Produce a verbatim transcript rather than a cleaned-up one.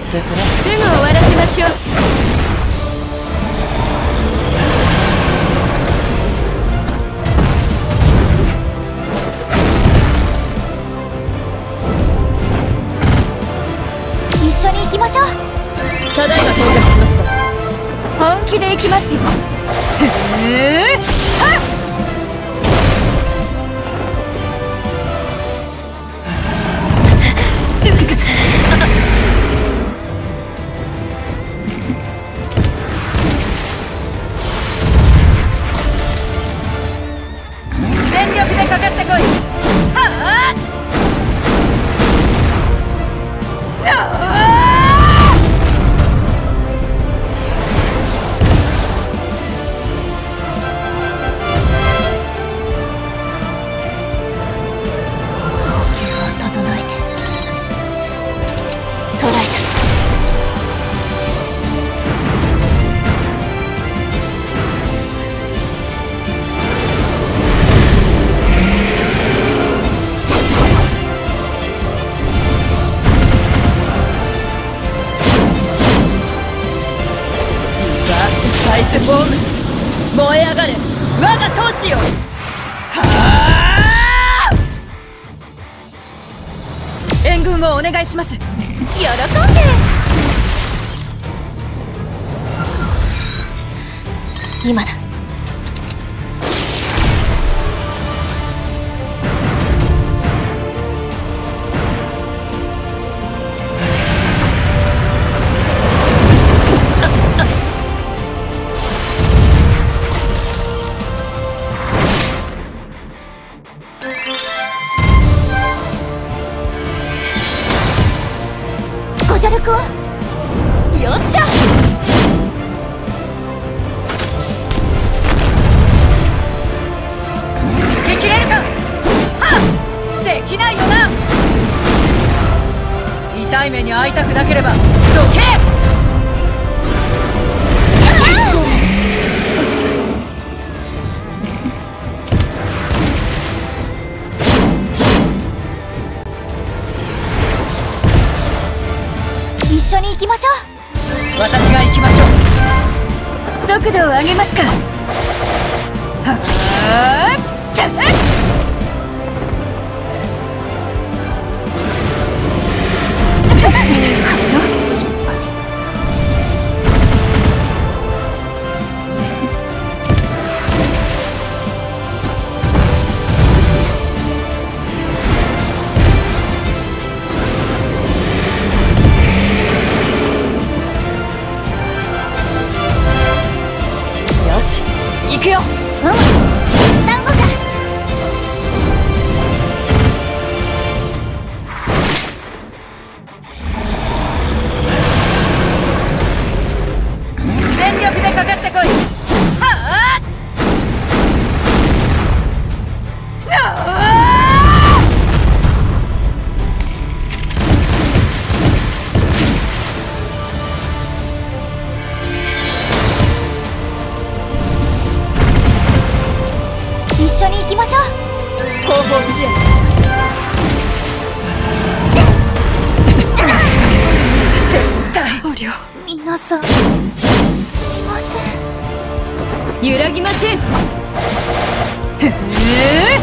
すぐ終わらせましょう。 一緒に行きましょう。 ただいま到着しました。 本気で行きますよ。 へえ、はっ。全力でかかってこい。はあ。サイズフォーム、燃え上がれ我が闘志よ。はあ。援軍をお願いします。喜んで。 今だ。ご助力を。よっしゃ。 受け切れるか。はっ。できないよな。痛い目に遭いたくなければどけ。 一緒に行きましょう。私が行きましょう。 速度を上げますか。 はあ。ちゃっ。 失敗。 よし、行くよ。 うん、手伝うのか。 全力でかかってこい。はあ。ああ。 一緒に行きましょう。 後方支援いたします。申し訳ございません。大統領、 皆さんすみません。 揺らぎません。へえ。